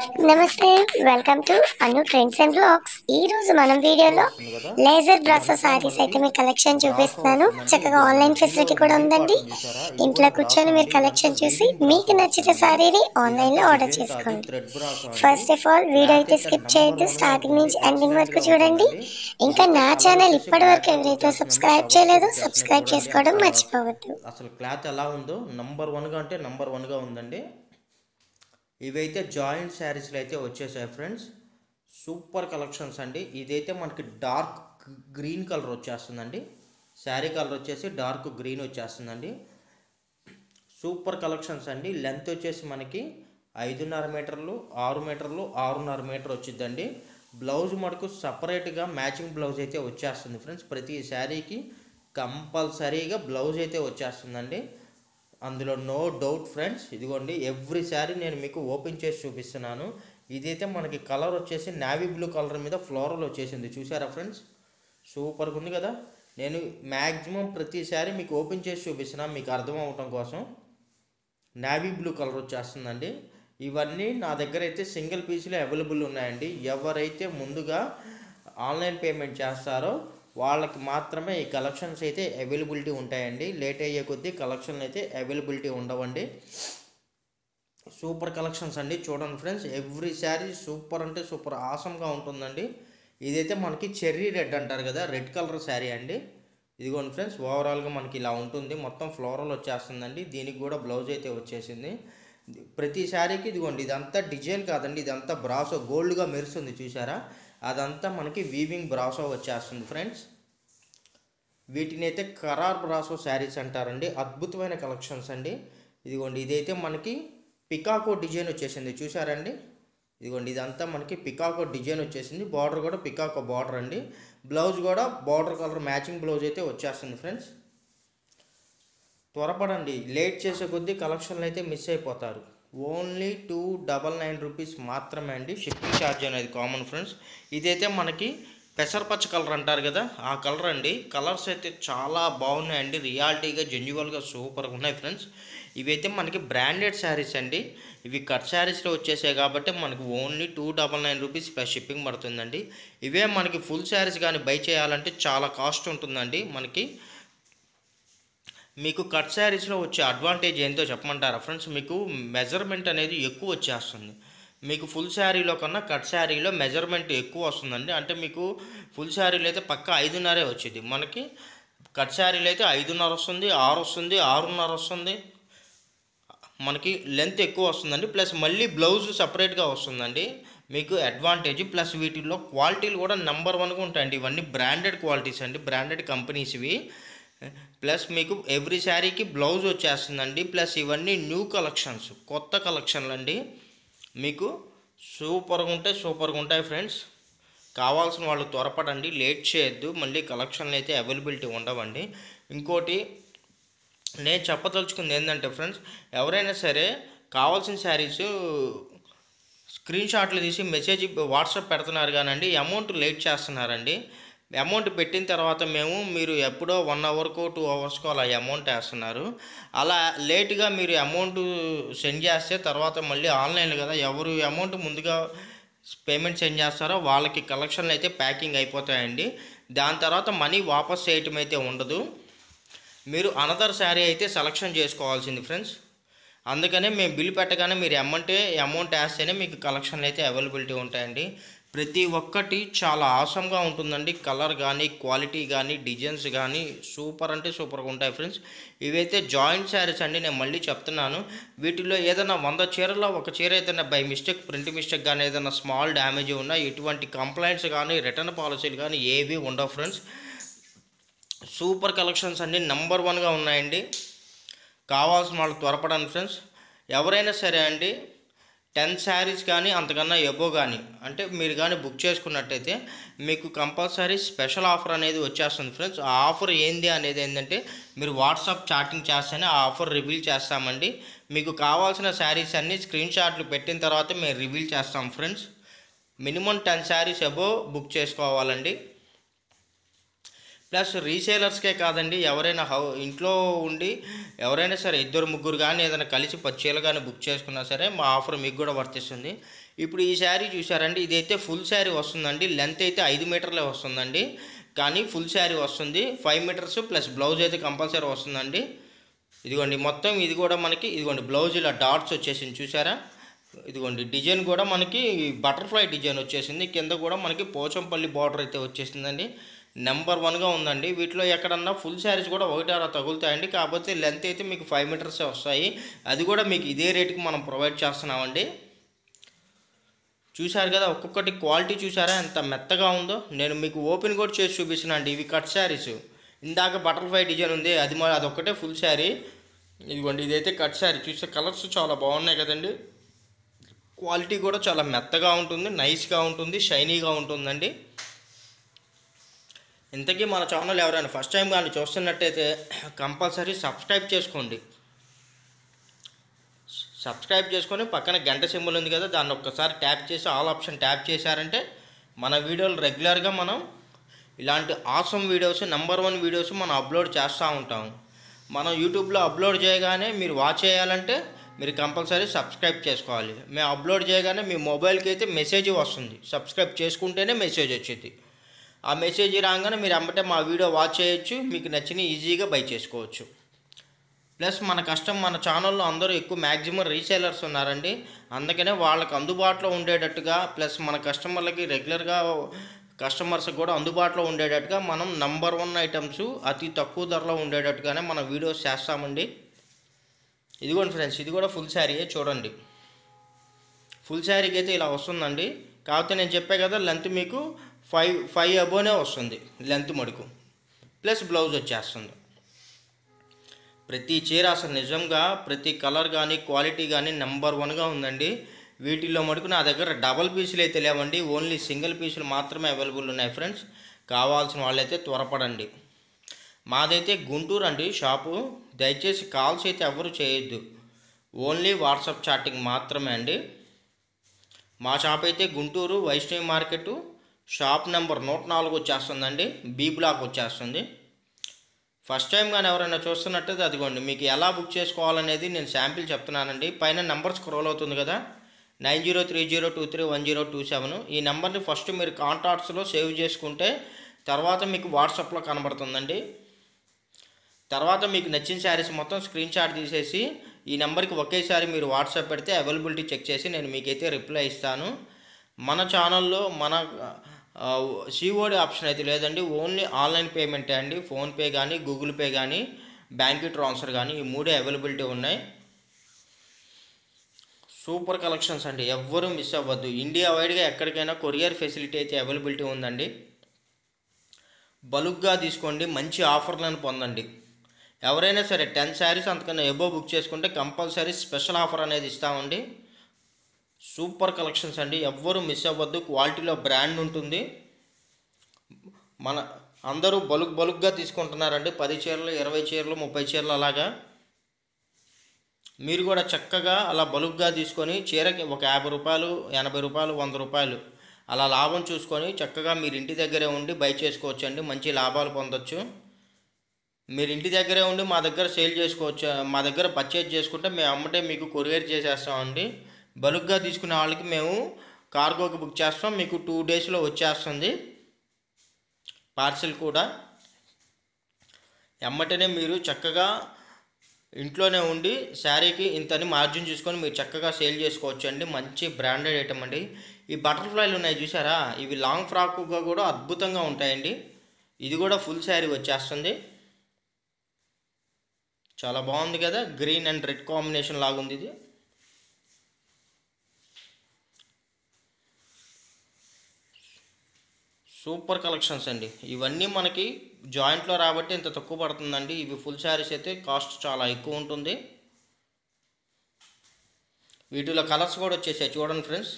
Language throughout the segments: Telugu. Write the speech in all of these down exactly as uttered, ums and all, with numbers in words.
నమస్తే welcome to Anu trends and blogs. ఈ రోజు మనం వీడియోలో వస్తుంది కదా. లేజర్ బ్రాసో ఇదంతా సారీస్ మనకి అయితే మీ కలెక్షన్ బ్రాసో చూపిస్తున్నాను. వస్తుందండి. చక్కగా ఇది ఆన్లైన్ మధ్యలో ఫెసిలిటీ కూడా మిడిల్ ఉందండి. పార్ట్ ఉంది చూసారా, ఇది ఇంట్లో కూడా బ్రాసో కూర్చొని మీరు అండి. ఇదంతా కలెక్షన్ చూసి వీవింగ్ మీకు బ్రాసో నచ్చిన వస్తుందండి. సారీని ఆన్లైన్ ఇదంతా లో ఆర్డర్ డిజైన్ కాదు, చేసుకోండి. థ్రెడ్ బ్రాసో అండి. First of all video cloth అయితే అయితే స్కిప్ నంబర్ చేయొద్దు, వన్ గా స్టార్టింగ్ ఉంటుంది, నుంచి ఎండింగ్ ఎక్సలెంట్ వరకు గా చూడండి. ఉంటుందండి. ఇంకా ఇదైతే నా కలర్ ఛానల్ వచ్చేసి ఇప్పటి బ్లాక్ వరకు కలర్ ఎవరైతే వచ్చేస్తుందండి. సబ్స్క్రైబ్ ఫ్లవర్స్ చేయలేదో వచ్చేస్తున్నాయి సబ్స్క్రైబ్ చూడండి. చేసుకోవడం అసలు మర్చిపోవద్దు. అసలు క్లాత్ ఎలా ఉందో నంబర్ వన్ గా అంటే నంబర్ వన్ గా ఉందండి. ఇవైతే జాయింట్ శారీస్లో అయితే వచ్చేసాయి ఫ్రెండ్స్. సూపర్ కలెక్షన్స్ అండి. ఇదైతే మనకి డార్క్ గ్రీన్ కలర్ వచ్చేస్తుందండి. శారీ కలర్ వచ్చేసి డార్క్ గ్రీన్ వచ్చేస్తుందండి. సూపర్ కలెక్షన్స్ అండి. లెంత్ వచ్చేసి మనకి ఐదున్నర మీటర్లు ఆరు మీటర్లు ఆరున్నర మీటర్ వచ్చిందండి. బ్లౌజ్ మటుకు సపరేట్గా మ్యాచింగ్ బ్లౌజ్ అయితే వచ్చేస్తుంది ఫ్రెండ్స్. ప్రతి శారీకి కంపల్సరీగా బ్లౌజ్ అయితే వచ్చేస్తుందండి, అందులో నో డౌట్ ఫ్రెండ్స్. ఇదిగోండి ఎవ్రీ శారీ నేను మీకు ఓపెన్ చేసి చూపిస్తున్నాను. ఇదైతే మనకి కలర్ వచ్చేసి నావీ బ్లూ కలర్ మీద ఫ్లోరల్ వచ్చేసింది చూసారా ఫ్రెండ్స్. సూపర్గా ఉంది కదా. నేను మ్యాక్సిమం ప్రతి శారీ మీకు ఓపెన్ చేసి చూపిస్తున్నాను మీకు అర్థం అవటం కోసం. నావీ బ్లూ కలర్ వచ్చేస్తుందండి. ఇవన్నీ నా దగ్గర అయితే సింగిల్ పీస్లో అవైలబుల్ ఉన్నాయండి. ఎవరైతే ముందుగా ఆన్లైన్ పేమెంట్ చేస్తారో వాళ్ళకి మాత్రమే ఈ కలెక్షన్స్ అయితే అవైలబిలిటీ ఉంటాయండి. లేట్ అయ్యే కొద్దీ కలెక్షన్లు అయితే అవైలబిలిటీ ఉండవండి. సూపర్ కలెక్షన్స్ అండి. చూడండి ఫ్రెండ్స్, ఎవ్రీ శారీ సూపర్ అంటే సూపర్ ఆసమ్గా ఉంటుందండి. ఇదైతే మనకి చెర్రీ రెడ్ అంటారు కదా, రెడ్ కలర్ శారీ అండి. ఇదిగోండి ఫ్రెండ్స్, ఓవరాల్గా మనకి ఇలా ఉంటుంది. మొత్తం ఫ్లోరల్ వచ్చేస్తుందండి. దీనికి కూడా బ్లౌజ్ అయితే వచ్చేసింది. ప్రతి శారీకి ఇదిగోండి ఇదంతా డిజైన్ కాదండి, ఇదంతా బ్రాసో గోల్డ్గా మెరుస్తుంది చూసారా, అదంతా మనకి వీవింగ్ బ్రాసో వచ్చేస్తుంది ఫ్రెండ్స్. వీటిని అయితే కరార్ బ్రాసో శారీస్ అంటారండి. అద్భుతమైన కలెక్షన్స్ అండి. ఇదిగోండి ఇదైతే మనకి పికాకో డిజైన్ వచ్చేసింది చూసారండి. ఇదిగోండి ఇదంతా మనకి పికాకో డిజైన్ వచ్చేసింది. బార్డర్ కూడా పికాకో బార్డర్ అండి. బ్లౌజ్ కూడా బార్డర్ కలర్ మ్యాచింగ్ బ్లౌజ్ అయితే వచ్చేస్తుంది ఫ్రెండ్స్. త్వరపడండి, లేట్ చేసే కొద్దీ కలెక్షన్లు అయితే మిస్ అయిపోతారు. Only two double nine rupees మాత్రమే అండి. షిప్పింగ్ ఛార్జ్ అనేది కామన్ ఫ్రెండ్స్. ఇదైతే మనకి పెసరపచ్చ కలర్ అంటారు కదా, ఆ కలర్ అండి. కలర్స్ అయితే చాలా బాగున్నాయండి, రియాలిటీగా జెన్యువల్గా సూపర్గా ఉన్నాయి ఫ్రెండ్స్. ఇవైతే మనకి బ్రాండెడ్ శారీస్ అండి. ఇవి కట్ శారీస్లో వచ్చేసాయి కాబట్టి మనకి only two double nine rupees plus shipping పడుతుందండి. ఇవే మనకి ఫుల్ శారీస్ కానీ బై చేయాలంటే చాలా కాస్ట్ ఉంటుందండి మనకి. మీకు కట్ శారీస్లో వచ్చే అడ్వాంటేజ్ ఏంటో చెప్పమంటారా ఫ్రెండ్స్. మీకు మెజర్మెంట్ అనేది ఎక్కువ వచ్చేస్తుంది. మీకు ఫుల్ శారీలో కన్నా కట్ శారీలో మెజర్మెంట్ ఎక్కువ వస్తుందండి. అంటే మీకు ఫుల్ శారీలో అయితే పక్క ఐదున్నరే వచ్చింది, మనకి కట్ శారీలో అయితే ఐదున్నర వస్తుంది, ఆరు వస్తుంది, ఆరున్నర వస్తుంది. మనకి లెంత్ ఎక్కువ వస్తుందండి. ప్లస్ మళ్ళీ బ్లౌజ్ సపరేట్గా వస్తుందండి, మీకు అడ్వాంటేజ్. ప్లస్ వీటిల్లో క్వాలిటీలు కూడా నెంబర్ వన్గా ఉంటాయండి. ఇవన్నీ బ్రాండెడ్ క్వాలిటీస్ అండి, బ్రాండెడ్ కంపెనీస్ ఇవి. ప్లస్ మీకు ఎవ్రీ శారీకి బ్లౌజ్ వచ్చేస్తుందండి. ప్లస్ ఇవన్నీ న్యూ కలెక్షన్స్, కొత్త కలెక్షన్లు అండి. మీకు సూపర్గా ఉంటాయి, సూపర్గా ఉంటాయి ఫ్రెండ్స్. కావాల్సిన వాళ్ళు త్వరపడండి, లేట్ చేయొద్దు, మళ్ళీ కలెక్షన్లు అయితే అవైలబిలిటీ ఉండవండి. ఇంకోటి నేను చెప్పదలుచుకుంది ఏంటంటే ఫ్రెండ్స్, ఎవరైనా సరే కావాల్సిన శారీస్ స్క్రీన్ షాట్లు తీసి మెసేజ్ వాట్సాప్ పెడుతున్నారు కానండి, అమౌంట్ లేట్ చేస్తున్నారండి. అమౌంట్ పెట్టిన తర్వాత మేము మీరు ఎప్పుడో వన్ అవర్కో టూ అవర్స్కో అలా అమౌంట్ వేస్తున్నారు. అలా లేట్గా మీరు అమౌంట్ సెండ్ చేస్తే తర్వాత మళ్ళీ ఆన్లైన్ కదా, ఎవరు అమౌంట్ ముందుగా పేమెంట్ సెండ్ చేస్తారో వాళ్ళకి కలెక్షన్లు అయితే ప్యాకింగ్ అయిపోతాయండి. దాని తర్వాత మనీ వాపస్ చేయటం అయితే ఉండదు. మీరు అనదర్ శారీ అయితే సెలెక్షన్ చేసుకోవాల్సింది ఫ్రెండ్స్. అందుకనే మేము బిల్ పెట్టగానే మీరు అమౌంటే అమౌంట్ వేస్తేనే మీకు కలెక్షన్లు అయితే అవైలబిలిటీ ఉంటాయండి. ప్రతి ఒక్కటి చాలా ఆసమ్గా ఉంటుందండి. కలర్ కానీ క్వాలిటీ కానీ డిజైన్స్ కానీ సూపర్ అంటే సూపర్గా ఉంటాయి ఫ్రెండ్స్. ఇవైతే జాయింట్ శారీస్ అండి. నేను మళ్ళీ చెప్తున్నాను, వీటిలో ఏదైనా వంద చీరల్లో ఒక చీర ఏదైనా బై మిస్టేక్ ప్రింట్ మిస్టేక్ కానీ ఏదైనా స్మాల్ డ్యామేజ్ ఉన్నా ఎటువంటి కంప్లైంట్స్ కానీ రిటర్న్ పాలసీలు కానీ ఏవి ఉండవు ఫ్రెండ్స్. సూపర్ కలెక్షన్స్ అండి, నెంబర్ వన్గా ఉన్నాయండి. కావాల్సిన వాళ్ళు త్వరపడండి ఫ్రెండ్స్. ఎవరైనా సరే అండి టెన్ శారీస్ కానీ అంతకన్నా ఎబో కానీ అంటే మీరు కానీ బుక్ చేసుకున్నట్టయితే మీకు కంపల్సరీ స్పెషల్ ఆఫర్ అనేది వచ్చేస్తుంది ఫ్రెండ్స్. ఆ ఆఫర్ ఏంది అనేది ఏంటంటే మీరు వాట్సాప్ చాటింగ్ చేస్తేనే ఆ ఆఫర్ రివీల్ చేస్తామండి. మీకు కావాల్సిన శారీస్ అన్నీ స్క్రీన్ షాట్లు పెట్టిన తర్వాత మేము రివీల్ చేస్తాం friends. Minimum ten saris above book చేసుకోవాలండి. ప్లస్ రీసేలర్స్కే కాదండి, ఎవరైనా హౌ ఇంట్లో ఉండి ఎవరైనా సరే ఇద్దరు ముగ్గురు కానీ ఏదైనా కలిసి పది చీరలు కానీ బుక్ చేసుకున్నా సరే మా ఆఫర్ మీకు కూడా వర్తిస్తుంది. ఇప్పుడు ఈ శారీ చూసారండి, ఇదైతే ఫుల్ శారీ వస్తుందండి. లెంత్ అయితే ఐదు మీటర్లే వస్తుందండి, కానీ ఫుల్ శారీ వస్తుంది. ఫైవ్ మీటర్స్ ప్లస్ బ్లౌజ్ అయితే కంపల్సరీ వస్తుందండి. ఇదిగోండి మొత్తం ఇది కూడా మనకి ఇదిగోండి బ్లౌజ్ ఇలా డాట్స్ వచ్చేసింది చూసారా. ఇదిగోండి డిజైన్ కూడా మనకి బటర్ఫ్లై డిజైన్ వచ్చేసింది. కింద కూడా మనకి పోచంపల్లి బార్డర్ అయితే వచ్చేసిందండి. నెంబర్ వన్గా ఉందండి. వీటిలో ఎక్కడన్నా ఫుల్ శారీస్ కూడా ఒకటి అలా తగులుతాయండి, కాకపోతే లెంత్ అయితే మీకు ఫైవ్ మీటర్సే వస్తాయి. అది కూడా మీకు ఇదే రేటుకి మనం ప్రొవైడ్ చేస్తున్నామండి. చూశారు కదా, ఒక్కొక్కటి క్వాలిటీ చూసారా ఎంత మెత్తగా ఉందో. నేను మీకు ఓపెన్ కూడా చేసి చూపిస్తున్నాను అండి. ఇవి కట్ శారీస్. ఇందాక బటర్ఫ్లై డిజైన్ ఉంది, అది మరి అదొక్కటే ఫుల్ శారీ. ఇదిగోండి ఇదైతే కట్ శారీ. చూసే కలర్స్ చాలా బాగున్నాయి కదండి. క్వాలిటీ కూడా చాలా మెత్తగా ఉంటుంది, నైస్గా ఉంటుంది, షైనీగా ఉంటుందండి. ఇంతకీ మన ఛానల్ ఎవరైనా ఫస్ట్ టైం కానీ చూస్తున్నట్టయితే కంపల్సరీ సబ్స్క్రైబ్ చేసుకోండి. సబ్స్క్రైబ్ చేసుకొని పక్కన గంట సింబల్ ఉంది కదా, దాన్ని ఒక్కసారి ట్యాప్ చేసి ఆల్ ఆప్షన్ ట్యాప్ చేశారంటే మన వీడియోలు రెగ్యులర్గా మనం ఇలాంటి awesome videos, number one videos మనం అప్లోడ్ చేస్తూ ఉంటాం. మనం యూట్యూబ్లో అప్లోడ్ చేయగానే మీరు వాచ్ చేయాలంటే మీరు కంపల్సరీ సబ్స్క్రైబ్ చేసుకోవాలి. మేము అప్లోడ్ చేయగానే మీ మొబైల్కి అయితే మెసేజ్ వస్తుంది, సబ్స్క్రైబ్ చేసుకుంటేనే మెసేజ్ వచ్చింది. ఆ మెసేజ్ రాగానే మీరు అమ్మటే మా వీడియో వాచ్ చేయొచ్చు, మీకు నచ్చిన ఈజీగా బై చేసుకోవచ్చు. ప్లస్ మన కష్టం మన ఛానల్లో అందరూ ఎక్కువ మ్యాక్సిమం రీసేలర్స్ ఉన్నారండి, అందుకనే వాళ్ళకి అందుబాటులో ఉండేటట్టుగా ప్లస్ మన కస్టమర్లకి రెగ్యులర్గా కస్టమర్స్ కూడా అందుబాటులో ఉండేటట్టుగా మనం నంబర్ వన్ ఐటమ్స్ అతి తక్కువ ధరలో ఉండేటట్టుగానే మన వీడియోస్ చేస్తామండి. ఇదిగోండి ఫ్రెండ్స్, ఇది కూడా ఫుల్ శారీయే చూడండి. ఫుల్ శారీకి అయితే ఇలా వస్తుందండి, కాకపోతే నేను చెప్పే కదా లెంత్ మీకు ఫైవ్ ఫైవ్ అబోనే వస్తుంది లెంత్ మడుకు, ప్లస్ బ్లౌజ్ వచ్చేస్తుంది. ప్రతి చీర అసలు నిజంగా ప్రతి కలర్ కానీ క్వాలిటీ కానీ నెంబర్ వన్గా ఉందండి. వీటిల్లో మటుకు నా దగ్గర డబల్ పీసులు అయితే లేవండి, ఓన్లీ సింగిల్ పీసులు మాత్రమే అవైలబుల్ ఉన్నాయి ఫ్రెండ్స్. కావాల్సిన వాళ్ళైతే త్వరపడండి. మాదైతే గుంటూరు అండి షాపు. దయచేసి కాల్స్ అయితే ఎవరు చేయొద్దు, ఓన్లీ వాట్సాప్ చాటింగ్ మాత్రమే అండి. మా షాప్ అయితే Guntur Vaishnavi market shop number నూట నాలుగు వచ్చేస్తుందండి, బి బ్లాక్ వచ్చేస్తుంది. ఫస్ట్ టైం కానీ ఎవరైనా చూస్తున్నట్టయితే అదిగోండి మీకు ఎలా బుక్ చేసుకోవాలనేది నేను శాంపిల్ చెప్తున్నానండి. పైన నెంబర్ స్క్రోల్ అవుతుంది కదా, nine zero three zero two three one zero two seven. ఈ నెంబర్ని ఫస్ట్ మీరు కాంటాక్ట్స్లో సేవ్ చేసుకుంటే తర్వాత మీకు వాట్సాప్లో కనబడుతుందండి. తర్వాత మీకు నచ్చిన శారీస్ మొత్తం స్క్రీన్ షాట్ తీసేసి ఈ నెంబర్కి ఒకేసారి మీరు వాట్సాప్ పెడితే అవైలబిలిటీ చెక్ చేసి నేను మీకైతే రిప్లై ఇస్తాను. మన ఛానల్లో మన సిఓడి ఆప్షన్ అయితే లేదండి, ఓన్లీ ఆన్లైన్ పేమెంటే అండి. ఫోన్పే కానీ గూగుల్ పే కానీ బ్యాంక్ ట్రాన్స్ఫర్ కానీ ఈ మూడే అవైలబిలిటీ ఉన్నాయి. సూపర్ కలెక్షన్స్ అండి, ఎవ్వరూ మిస్ అవ్వద్దు. ఇండియా వైడ్గా ఎక్కడికైనా కొరియర్ ఫెసిలిటీ అయితే అవైలబిలిటీ ఉందండి. బల్క్గా తీసుకోండి, మంచి ఆఫర్లను పొందండి. ఎవరైనా సరే టెన్ శారీస్ అంతకన్నా ఎబో బుక్ చేసుకుంటే కంపల్సరీ స్పెషల్ ఆఫర్ అనేది ఇస్తామండి. సూపర్ కలెక్షన్స్ అండి, ఎవ్వరూ మిస్ అవ్వద్దు. క్వాలిటీలో బ్రాండ్ ఉంటుంది. మన అందరూ బల్క్ బల్క్గా తీసుకుంటున్నారండి, పది చీరలు ఇరవై చీరలు ముప్పై చీరలు అలాగా. మీరు కూడా చక్కగా అలా బల్క్గా తీసుకొని చీరకి ఒక యాభై రూపాయలు ఎనభై రూపాయలు వంద రూపాయలు అలా లాభం చూసుకొని చక్కగా మీరు ఇంటి దగ్గరే ఉండి బై చేసుకోవచ్చు అండి, మంచి లాభాలు పొందొచ్చు. మీరు ఇంటి దగ్గరే ఉండి మా దగ్గర సేల్ చేసుకోవచ్చు, మా దగ్గర పర్చేజ్ చేసుకుంటే మేము అమ్మటే మీకు కొరియర్ చేసేస్తామండి. బల్క్గా తీసుకునే వాళ్ళకి మేము కార్గోకి బుక్ చేస్తాం, మీకు టూ డేస్లో వచ్చేస్తుంది పార్సిల్ కూడా. ఎమ్మటనే మీరు చక్కగా ఇంట్లోనే ఉండి శారీకి ఇంతని మార్జిన్ చూసుకొని మీరు చక్కగా సేల్ చేసుకోవచ్చు అండి. మంచి బ్రాండెడ్ ఐటమ్ అండి. ఈ బటర్ఫ్లైలు ఉన్నాయి చూసారా, ఇవి లాంగ్ ఫ్రాక్గా కూడా అద్భుతంగా ఉంటాయండి. ఇది కూడా ఫుల్ శారీ వచ్చేస్తుంది, చాలా బాగుంది కదా, గ్రీన్ అండ్ రెడ్ కాంబినేషన్ లాగుంది ఇది. సూపర్ కలెక్షన్స్ అండి, ఇవన్నీ మనకి జాయింట్లో రాబట్టి ఇంత తక్కువ పడుతుందండి. ఇవి ఫుల్ శారీస్ అయితే కాస్ట్ చాలా ఎక్కువ ఉంటుంది. వీటిలో కలర్స్ కూడా వచ్చేసాయి చూడండి ఫ్రెండ్స్.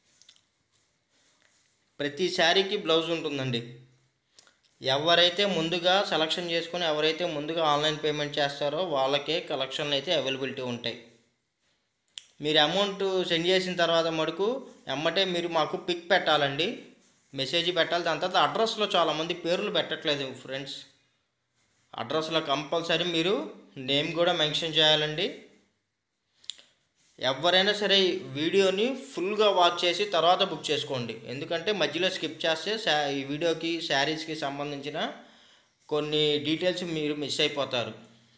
ప్రతి శారీకి బ్లౌజ్ ఉంటుందండి. ఎవరైతే ముందుగా సెలక్షన్ చేసుకొని ఎవరైతే ముందుగా ఆన్లైన్ పేమెంట్ చేస్తారో వాళ్ళకే కలెక్షన్లు అయితే అవైలబిలిటీ ఉంటాయి. మీరు అమౌంట్ సెండ్ చేసిన తర్వాత మటుకు ఎమ్మటే మీరు మాకు పిక్ పెట్టాలండి. మెసేజ్ పెట్టాలి. దాని తర్వాత అడ్రస్లో చాలామంది పేర్లు పెట్టట్లేదు ఫ్రెండ్స్. అడ్రస్లో కంపల్సరీ మీరు నేమ్ కూడా మెన్షన్ చేయాలండి. ఎవరైనా సరే ఈ వీడియోని ఫుల్గా వాచ్ చేసి తర్వాత బుక్ చేసుకోండి. ఎందుకంటే మధ్యలో స్కిప్ చేస్తే శా ఈ వీడియోకి శారీస్కి సంబంధించిన కొన్ని డీటెయిల్స్ మీరు మిస్ అయిపోతారు.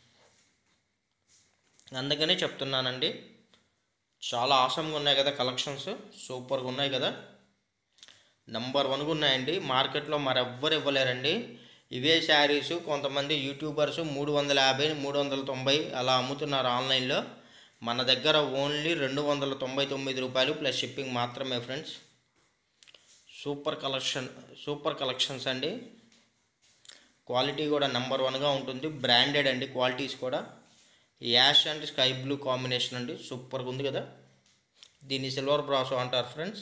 అందుకనే చెప్తున్నానండి. చాలా ఆసమ్గా ఉన్నాయి కదా కలెక్షన్స్, సూపర్గా ఉన్నాయి కదా, నంబర్ వన్గా ఉన్నాయండి. మార్కెట్లో మరెవ్వరు ఇవ్వలేరండి ఇవే శారీసు. కొంతమంది యూట్యూబర్స్ మూడు వందల యాభై మూడు వందల తొంభై అలా అమ్ముతున్నారు ఆన్లైన్లో. మన దగ్గర ఓన్లీ రెండు వందల తొంభై తొమ్మిది రూపాయలు ప్లస్ షిప్పింగ్ మాత్రమే friends. Super collection, super collections అండి. క్వాలిటీ కూడా నెంబర్ వన్గా ఉంటుంది. బ్రాండెడ్ అండి క్వాలిటీస్ కూడా. Ash and sky blue combination అండి, సూపర్గా ఉంది కదా. దీన్ని సిల్వర్ బ్రాసో అంటారు ఫ్రెండ్స్.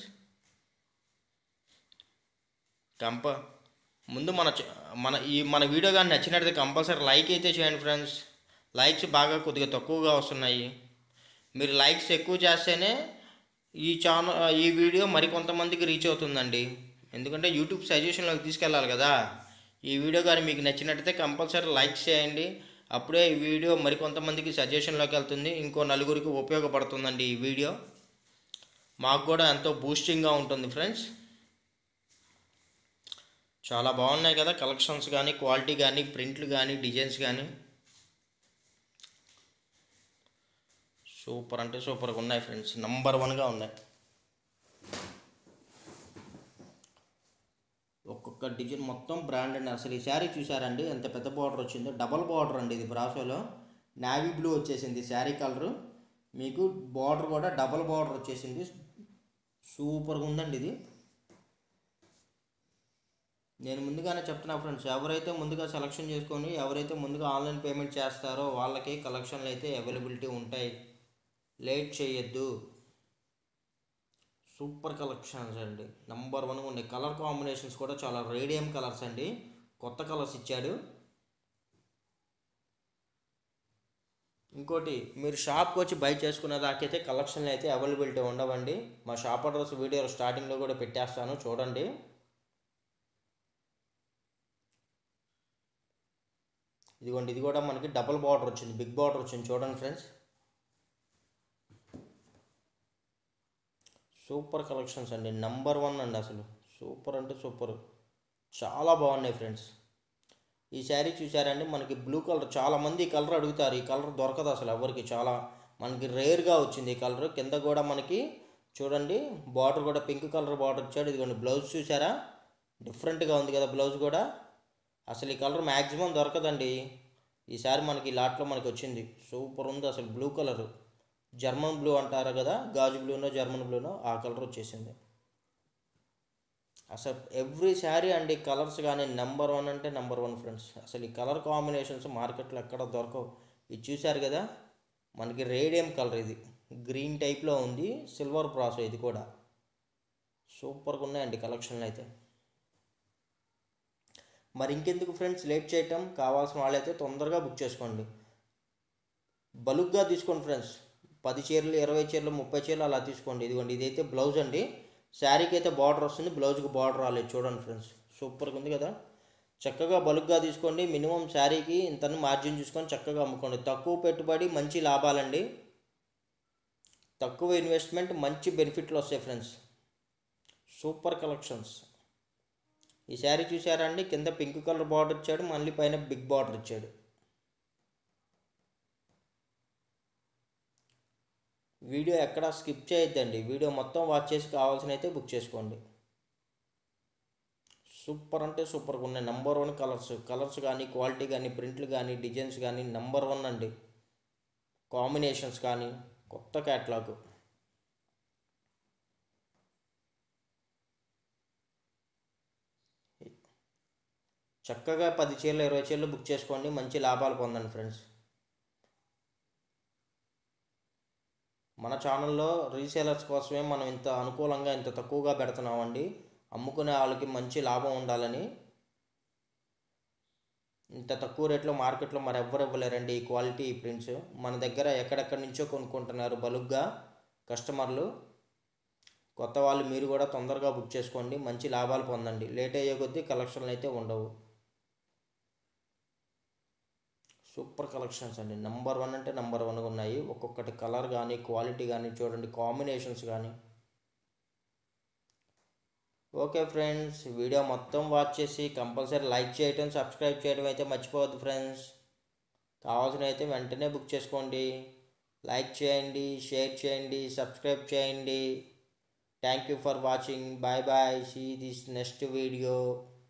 కంప ముందు మన చ- మన ఈ మన వీడియో కానీ నచ్చినట్లయితే కంపల్సరీ లైక్ అయితే చేయండి ఫ్రెండ్స్. లైక్స్ బాగా కొద్దిగా తక్కువగా వస్తున్నాయి. మీరు లైక్స్ ఎక్కువ చేస్తేనే ఈ ఛానల్ ఈ వీడియో మరికొంతమందికి రీచ్ అవుతుందండి. ఎందుకంటే యూట్యూబ్ సజెషన్లోకి తీసుకెళ్ళాలి కదా. ఈ వీడియో కానీ మీకు నచ్చినట్టయితే కంపల్సరీ లైక్ చేయండి. అప్పుడే ఈ వీడియో మరికొంతమందికి సజెషన్లోకి వెళ్తుంది, ఇంకో నలుగురికి ఉపయోగపడుతుందండి ఈ వీడియో. మాకు కూడా ఎంతో బూస్టింగ్గా ఉంటుంది ఫ్రెండ్స్. చాలా బాగున్నాయి కదా కలెక్షన్స్ కానీ, క్వాలిటీ కానీ, ప్రింట్లు కానీ, డిజైన్స్ కానీ సూపర్ అంటే సూపర్గా ఉన్నాయి ఫ్రెండ్స్. నంబర్ వన్గా ఉన్నాయి. ఒక్కొక్క డిజైన్ మొత్తం బ్రాండ్ అండి. అసలు ఈ శారీ చూసారండి ఎంత పెద్ద బార్డర్ వచ్చిందో. డబల్ బార్డర్ అండి ఇది. బ్రాసోలో నావీ బ్లూ వచ్చేసింది శారీ కలరు. మీకు బార్డర్ కూడా డబల్ బార్డర్ వచ్చేసింది. సూపర్గా ఉందండి ఇది. నేను ముందుగానే చెప్తున్నా ఫ్రెండ్స్, ఎవరైతే ముందుగా సెలెక్షన్ చేసుకొని ఎవరైతే ముందుగా ఆన్లైన్ పేమెంట్ చేస్తారో వాళ్ళకి కలెక్షన్లు అయితే అవైలబిలిటీ ఉంటాయి. లేట్ చేయొద్దు. సూపర్ కలెక్షన్స్ అండి, నంబర్ వన్గా ఉన్నాయి. కలర్ కాంబినేషన్స్ కూడా చాలా రేడియం కలర్స్ అండి, కొత్త కలర్స్ ఇచ్చాడు. ఇంకోటి, మీరు షాప్కి వచ్చి బై చేసుకునే దాకైతే కలెక్షన్లు అయితే అవైలబిలిటీ ఉండవండి. మా షాప్ అడ్రస్ వీడియో స్టార్టింగ్లో కూడా పెట్టేస్తాను చూడండి. ఇదిగోండి, ఇది కూడా మనకి డబుల్ బార్డర్ వచ్చింది, బిగ్ బార్డర్ వచ్చింది చూడండి ఫ్రెండ్స్. సూపర్ కలెక్షన్స్ అండి, నంబర్ వన్ అండి. అసలు సూపర్ అంటే సూపర్, చాలా బాగున్నాయి ఫ్రెండ్స్. ఈ శారీ చూసారండి, మనకి బ్లూ కలర్, చాలామంది ఈ కలర్ అడుగుతారు. ఈ కలర్ దొరకదు అసలు ఎవరికి, చాలా మనకి రేర్గా వచ్చింది ఈ కలర్. కింద కూడా మనకి చూడండి బార్డర్ కూడా పింక్ కలర్ బార్డర్ ఇచ్చాడు. ఇదిగోండి బ్లౌజ్ చూసారా, డిఫరెంట్గా ఉంది కదా బ్లౌజ్ కూడా. అసలు ఈ కలర్ మ్యాక్సిమం దొరకదండి. ఈసారి మనకి లాట్లో మనకి వచ్చింది, సూపర్ ఉంది అసలు. బ్లూ కలరు, జర్మన్ బ్లూ అంటారు కదా, గాజు బ్లూనో జర్మన్ బ్లూనో ఆ కలర్ వచ్చేసింది. అసలు ఎవ్రీ శారీ అండి కలర్స్ కానీ నెంబర్ వన్ అంటే నెంబర్ వన్ ఫ్రెండ్స్. అసలు ఈ కలర్ కాంబినేషన్స్ మార్కెట్లో ఎక్కడ దొరకవు. ఇది చూసారు కదా, మనకి రేడియం కలర్, ఇది గ్రీన్ టైప్లో ఉంది, సిల్వర్ బ్రాసో ఇది కూడా. సూపర్గా ఉన్నాయండి కలెక్షన్లు అయితే. మరి ఇంకెందుకు ఫ్రెండ్స్ లేట్ చేయటం, కావాల్సిన వాళ్ళైతే తొందరగా బుక్ చేసుకోండి. బల్క్గా తీసుకోండి ఫ్రెండ్స్, పది చీరలు, ఇరవై చీరలు, ముప్పై చీరలు అలా తీసుకోండి. ఇదిగోండి, ఇదైతే బ్లౌజ్ అండి. శారీకి అయితే బార్డర్ వస్తుంది, బ్లౌజ్కి బార్డర్ రాలేదు చూడండి ఫ్రెండ్స్. సూపర్గా ఉంది కదా. చక్కగా బల్క్గా తీసుకోండి. మినిమం శారీకి ఇంత మార్జిన్ చూసుకొని చక్కగా అమ్ముకోండి. తక్కువ పెట్టుబడి మంచి లాభాలండి, తక్కువ ఇన్వెస్ట్మెంట్ మంచి బెనిఫిట్లు వస్తాయి ఫ్రెండ్స్. Super collections. ఈ శారీ చూసారా అండి, కింద పింక్ కలర్ బార్డర్ ఇచ్చాడు, మళ్ళీ పైన బిగ్ బార్డర్ ఇచ్చాడు. వీడియో ఎక్కడా స్కిప్ చేయొద్దండి, వీడియో మొత్తం వాచ్ చేసి కావాల్సిన అయితే బుక్ చేసుకోండి. సూపర్ అంటే సూపర్గా ఉన్నాయి, నెంబర్ వన్ కలర్స్. కలర్స్ కానీ, క్వాలిటీ కానీ, ప్రింట్లు కానీ, డిజైన్స్ కానీ నెంబర్ వన్ అండి. కాంబినేషన్స్ కానీ కొత్త క్యాట్లాగ్. చక్కగా పది చీరలు, ఇరవై చీరలు బుక్ చేసుకోండి, మంచి లాభాలు పొందండి ఫ్రెండ్స్. మన ఛానల్లో రీసేలర్స్ కోసమే మనం ఇంత అనుకూలంగా ఇంత తక్కువగా పెడుతున్నామండి. అమ్ముకునే వాళ్ళకి మంచి లాభం ఉండాలని ఇంత తక్కువ రేట్లో మార్కెట్లో మరి ఎవ్వరు ఇవ్వలేరండి ఈ క్వాలిటీ, ఈ ప్రింట్స్. మన దగ్గర ఎక్కడెక్కడి నుంచో కొనుక్కుంటున్నారు బల్క్గా కస్టమర్లు. కొత్త వాళ్ళు మీరు కూడా తొందరగా బుక్ చేసుకోండి, మంచి లాభాలు పొందండి. లేట్ అయ్యే కొద్దీ కలెక్షన్లు అయితే ఉండవు. సూపర్ కలెక్షన్స్ అండి, నెంబర్ వన్ అంటే నెంబర్ వన్గా ఉన్నాయి. ఒక్కొక్కటి కలర్ కానీ క్వాలిటీ కానీ చూడండి, కాంబినేషన్స్ కానీ. ఓకే ఫ్రెండ్స్, వీడియో మొత్తం వాచ్ చేసి కంపల్సరీ లైక్ చేయటం, సబ్స్క్రైబ్ చేయడం అయితే మర్చిపోవద్దు ఫ్రెండ్స్. కావాల్సిన అయితే వెంటనే బుక్ చేసుకోండి. లైక్ చేయండి, షేర్ చేయండి, సబ్స్క్రైబ్ చేయండి. Thank you for watching. Bye bye. See this next video.